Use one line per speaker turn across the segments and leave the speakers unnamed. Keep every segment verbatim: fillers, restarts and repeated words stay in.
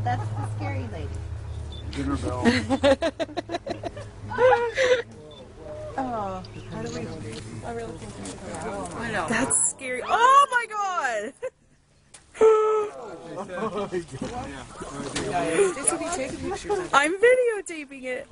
That's the scary lady.
Dinner bell.
Oh, how do we? I really think
I know.
that's scary. Oh my god! I'm videotaping it.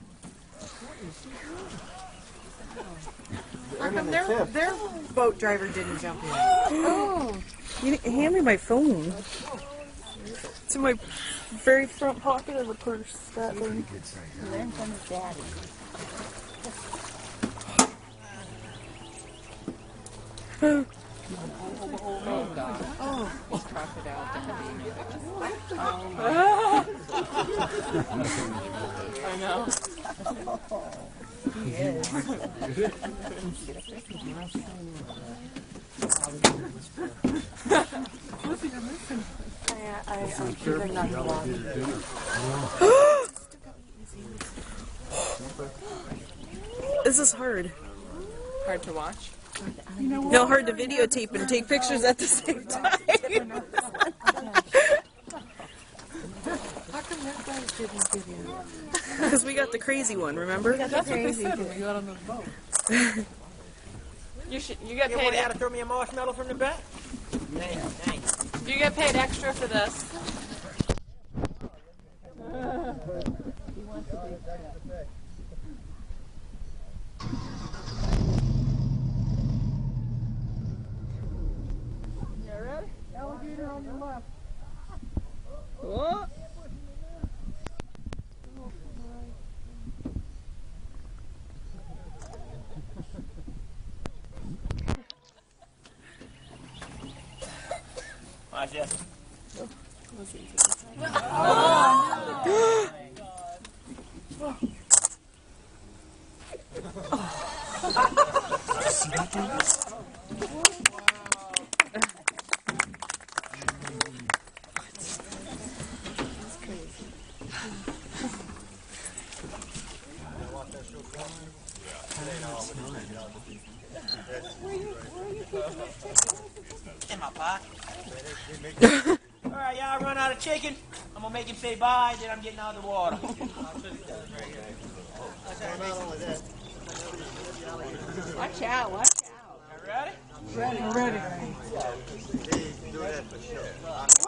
How come their, their boat driver didn't jump in?
Oh, you didn't hand me my phone. It's in my very front pocket of the purse. That thing.
Learn from his daddy.
Oh.
Oh, he's crocodile.
I know.
He is.
I, I, I'm sure not This is hard.
Hard to watch?
No, hard to videotape and take pictures at the same time.
How come that guy didn't get in?
Because we got the crazy one, remember?
That's what they said
when we got on the boat. You should. You get
You
paid.
want to throw me a marshmallow from the back? Thanks, thanks.
You get paid extra for this.
You ready? Alligator on your left.
What?
Watch this. In my pocket. Alright, y'all run out of chicken. I'm gonna make him say bye, then I'm getting out of the water.
Watch out, watch out.
Ready?
Ready, ready.